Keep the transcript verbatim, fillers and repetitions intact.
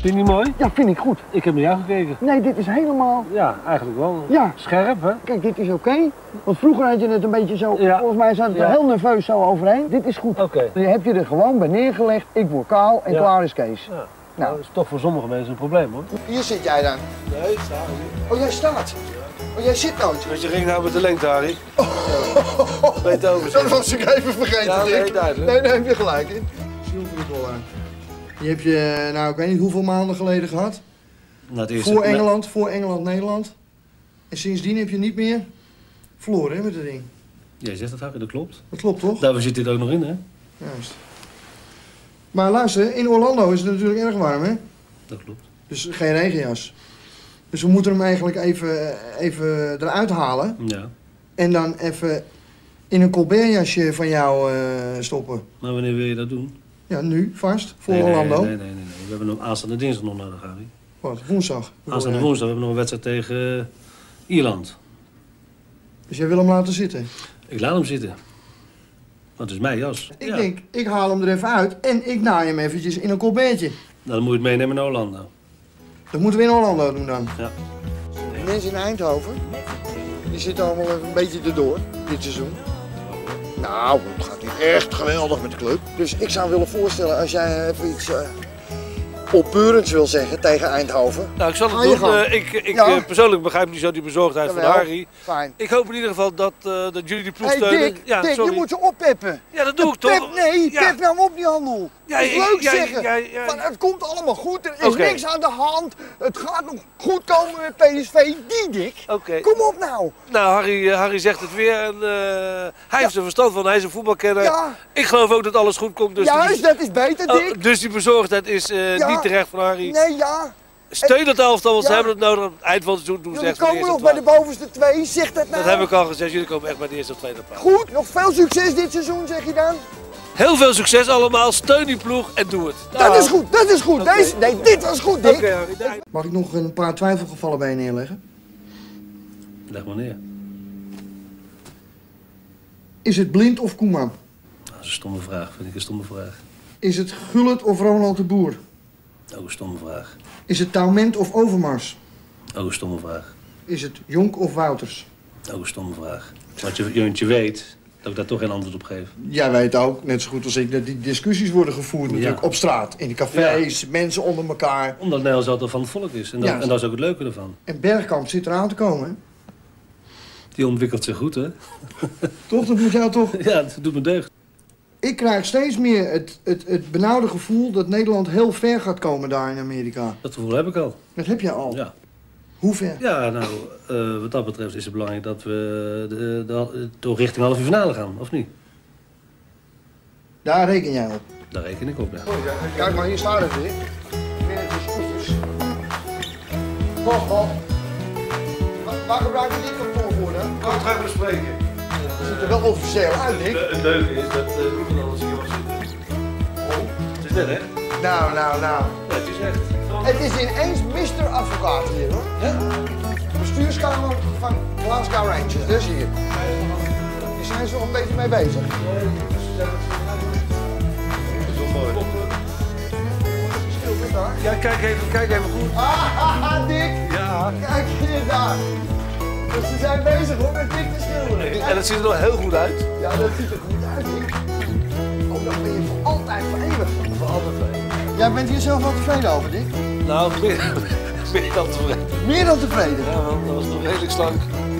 Vind je die mooi? Ja, vind ik goed. Ik heb naar jou gekeken. Nee, dit is helemaal... Ja, eigenlijk wel. Ja. Scherp, hè? Kijk, dit is oké. Okay. Want vroeger had je het een beetje zo... Ja. Volgens mij zat het er Ja. heel nerveus zo overheen. Dit is goed. Oké. Okay. Dan heb je er gewoon bij neergelegd. Ik word kaal en Ja. klaar is Kees. Ja. Nou. Nou, dat is toch voor sommige mensen een probleem, hoor. Hier zit jij dan? Nee, ik sta hier. Oh, jij staat? Oh, jij zit nooit? Want je ging nou met de lengte, Harry. Oh. Weet over. Dat was ik even vergeten. Ja, nee, duidelijk. Nee, daar heb je gelijk in. Zilvervoetbal aan. Die heb je, nou, ik weet niet hoeveel maanden geleden gehad. Nou, het eerste... Voor Engeland, voor Engeland-Nederland. En sindsdien heb je niet meer verloren, hè, met dat ding. Jij zegt dat, Harry, dat klopt. Dat klopt, toch? Daarvoor zit dit ook nog in, hè? Juist. Maar luister, in Orlando is het natuurlijk erg warm, hè? Dat klopt. Dus geen regenjas. Dus we moeten hem eigenlijk even, even eruit halen. Ja. En dan even in een Colbert-jasje van jou uh, stoppen. Maar wanneer wil je dat doen? Ja, nu, vast, voor nee, Orlando. Nee, nee, nee, nee, nee. We hebben nog aanstaande dinsdag nog nodig, Harry. Wat, woensdag? Aanstaande woensdag, we hebben nog een wedstrijd tegen uh, Ierland. Dus jij wil hem laten zitten? Ik laat hem zitten. Want het is mijn jas. Ik ja. denk, ik haal hem er even uit en ik naai hem eventjes in een Colbertje. Nou, dan moet je het meenemen naar Orlando. Dat moeten we in Orlando doen dan. Ja. De mensen in Eindhoven, die zitten allemaal even een beetje erdoor, dit seizoen. Nou, het gaat niet echt geweldig met de club. Dus ik zou willen voorstellen, als jij even iets uh, opbeurends wil zeggen tegen Eindhoven. Nou, ik zal het Ah, je doen. gang. Uh, ik ik Ja. uh, persoonlijk begrijp niet zo die bezorgdheid Jawel. van Harry. Fijn. Ik hoop in ieder geval dat, uh, dat jullie die ploeg Hé hey, steunen. Dick, ja, Dick, sorry. je moet ze oppeppen. Ja, dat doe ik Pep, toch? nee, ja. pep nou op die handel. Ja, dat is ik- leuk ja, zeggen. ja, ja. Van, het komt allemaal goed, er is Oké. niks aan de hand. Het gaat nog goed komen met P S V. Die Dick, Oké. kom op nou. Nou, Harry, uh, Harry zegt het weer. En, uh, hij heeft er verstand van, hij is een voetbalkenner. Ja. Ik geloof ook dat alles goed komt. Dus Juist, die, dat is beter, oh, Dick. dus die bezorgdheid is uh, Ja. niet terecht van Harry. Nee, ja. Steun het elftal, want Ja. ze hebben het nodig. Aan het eind van het seizoen doen ze Jullie echt van de komen eerste nog of bij de tweede. bovenste twee, zeg dat nou. Dat heb ik al gezegd, jullie komen echt bij de eerste of tweede plaats. Goed, nog veel succes dit seizoen, zeg je dan? Heel veel succes allemaal, steun die ploeg en doe het. Dat is goed, dat is goed. Oké. Deze, nee, dit was goed, Dick. Oké, Harry, daar- Mag ik nog een paar twijfelgevallen bij je neerleggen? Leg maar neer. Is het Blind of Koeman? Dat is een stomme vraag, vind ik een stomme vraag. Is het Gullit of Ronald de Boer? Ook een stomme vraag. Is het Taument of Overmars? Ook een stomme vraag. Is het Jonk of Wouters? Ook een stomme vraag. Want je, want je weet dat ik daar toch geen antwoord op geef. Jij weet ook, net zo goed als ik, dat die discussies worden gevoerd natuurlijk Ja. op straat. In de cafés, mensen onder elkaar. Omdat Nederland altijd van het volk is. En dat, Ja. en dat is ook het leuke ervan. En Bergkamp zit eraan te komen, hè? Die ontwikkelt zich goed, hè? Toch? Dat moet jou toch... Ja, dat doet me deugd. Ik krijg steeds meer het, het, het benauwde gevoel dat Nederland heel ver gaat komen daar in Amerika. Dat gevoel heb ik al. Dat heb je al. Ja, Hoe ver? ja nou, uh, wat dat betreft is het belangrijk dat we de, de, toch richting halve finale gaan, of niet? Daar reken jij op. Daar reken ik op, ja. Kijk maar, hier staat het weer. Managers Wacht, wacht. Waar gebruik je dit kantoor voor dan? Kan het gaan bespreken. Het ziet er wel officieel uit, Dick. Het leuke is dat uh, niemand anders hier mag zitten. Oh. Het is net, hè? Nou, nou, nou. Ja, het is echt. Het is ineens mister Advocaat hier, hoor. Ja? Bestuurskamer van Glasgow Rangers, dus hier. Die zijn ze nog een beetje mee bezig. Dat is wel mooi. Verschil is daar. Ja, kijk even, kijk even goed. Ah, Dick. Ja. Kijk hier daar. Dus ze zijn bezig hoor met Dick te schilderen. En het ziet er nog heel goed uit. Ja, dat ziet er goed uit, Dick. Oh, dan ben je voor altijd voor eeuwig. Voor altijd twee. Jij bent hier zelf wel tevreden over, Dick? Nou, meer, meer dan tevreden. Meer dan tevreden. Ja, man, dat was nog redelijk slank.